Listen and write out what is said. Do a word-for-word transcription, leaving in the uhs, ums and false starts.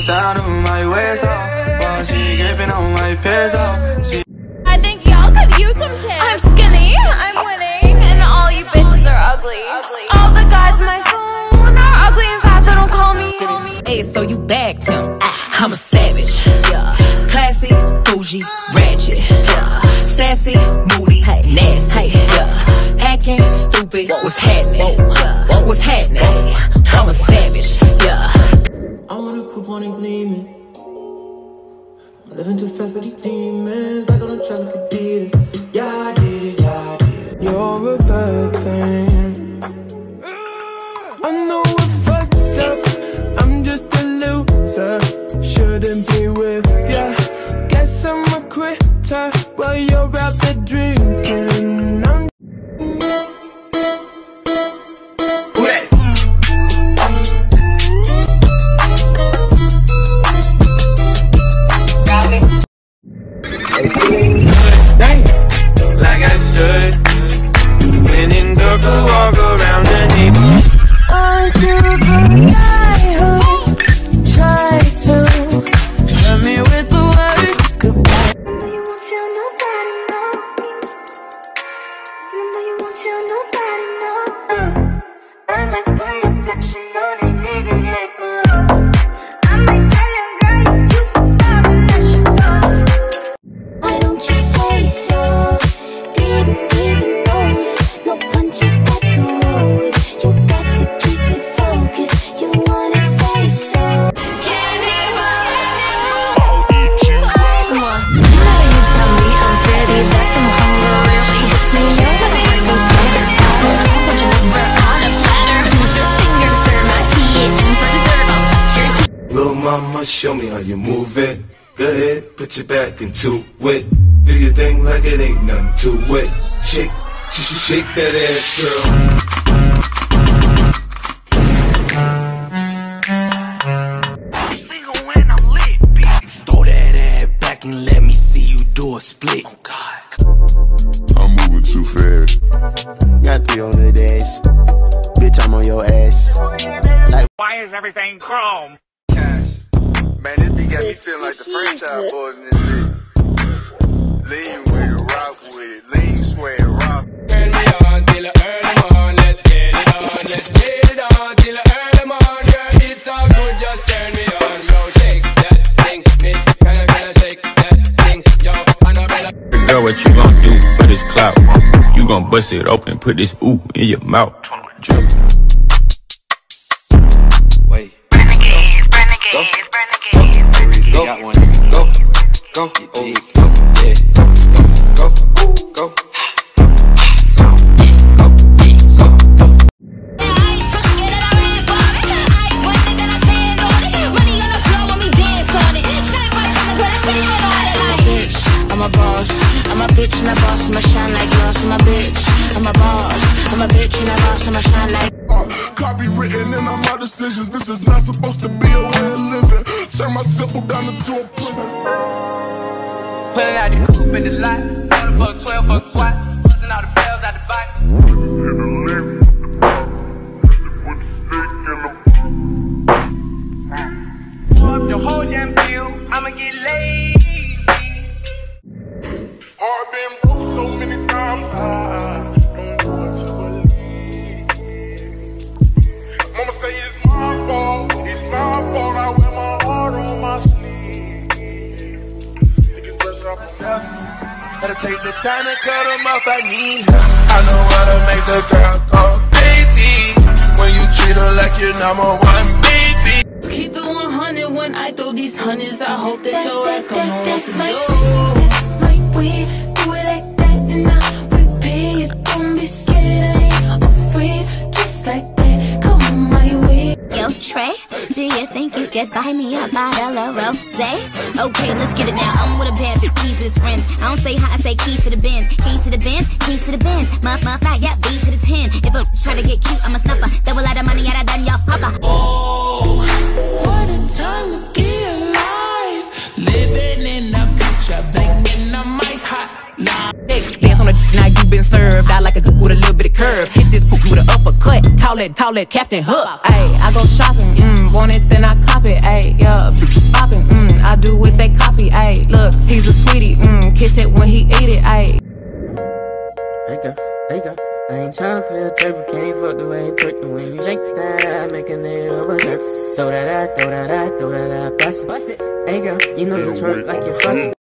sound of my ways off while she gripping on my peers off. She I think y'all could use some tips. I'm skinny, I'm winning, and all you bitches are ugly. All the guys on my phone are ugly and fat, so don't call me. Hey, so you bagged him. I'm a savage. Yeah. Classy, bougie, ratchet. Yeah. Sassy, moody, nasty. Yeah. Acting stupid. What's happening? What's happening? I'm a savage. Yeah. I wanna coop on and gleaming. I'm living too fast for these demons. I gotta try like a did it. Yeah, I did it, yeah, I did it. You're a bad thing. I know I fucked up. I'm just a loser. Shouldn't be with ya. Guess I'm a quitter while you're out there drinking. I'm like I should. When in circle, walk around the neighborhood. Aren't you the guy who tried to shut me with the word goodbye? I know you won't tell nobody, no. I know you won't tell nobody, no. I might put your flashing on a nigga like a rose. I might tell him, girl, you gotta let you go. Why don't you say so? Didn't even notice. No punches got to roll with. You got to keep me focused. You wanna say so? Can't even. Come on. Now you tell me I'm pretty. That's some hunger really hits me. You're the one who's better. Put your number on a platter. Use your fingers, serve my tea, and for dessert I'll suck your teeth. Little mama, show me how you move it. Go ahead, put your back into it. Do your thing like it ain't nothing to it. Shake, sh sh shake that ass, girl. I'm single when I'm lit, bitch. Throw that ass back and let me see you do a split. Oh God, I'm moving too fast. Got three on the dash. Bitch, I'm on your ass. Like, why is everything chrome? Man, this beat got me feeling like the franchise boys in this bitch. Lean with it, rock with it, lean, swear, rock. Turn me on till the early morning. Let's get it on. Let's get it on till the early morning. Girl, it's all good. Just turn me on. Yo, shake that thing, miss. Can I, can I shake that thing? Yo, Annabella. Girl, what you gon' do for this clout? You gon' bust it open, put this ooh in your mouth. Drip. wait. Renegade, renegade, renegade. Go, got one. Go, go, oh, go, yeah, go, go, go, go. I'm a boss, I'm a bitch and a boss, I'ma shine like gloss. I'm a bitch, I'm a boss, I'm a bitch and a boss, I'ma shine like uh, copywritten in all my decisions. This is not supposed to be a way of living. Turn my temple down into a prison. Pulling out the coupe in the lot, twelve bucks, twelve bucks squat, busting all the bells out the box. Pour up your whole damn bill, I'ma get lazy. Heart been broke so many times, I don't know what to believe. Mama say it's my fault, it's my fault. I wear my heart on my sleeve. Niggas best off myself. Gotta take the time to cut them off, I need help. I know how to make the girl go crazy. When you treat her like you're number one, baby. Keep it one hundred when I throw these hundreds. I hope that your ass come home. That's my that's my way. Do it like that and I repeat it. Don't be scared, I ain't afraid. Just like that, come on my way. Yo, Trey, do you think you could buy me a bottle of rosé? Okay, let's get it now. I'm with a band, keys to his friends. I don't say hi, I say keys to the Benz. Keys to the Benz, keys to the Benz. My, my fly, yeah, B to the ten. If I try to get cute, I'm a snuffer. Double out of money, out of done, y'all papa. Oh, what a time to be alive. Living in a picture, banging on my hot line. Dance on the now you been served. I like a dude with a little bit of curve. Hit this poop with an uppercut. Call it, call it Captain Hook. Ayy, I go shopping. Mm, want it, then I cop it. Ayy, yeah. girl, hey girl. I ain't tryna play a trick, but can't fuck the way you twerk. The way you shake that, make a nigga berserk. Throw that out, throw that out, throw that out, bust it, bust it. Hey girl, you know you twerk like you're fucking.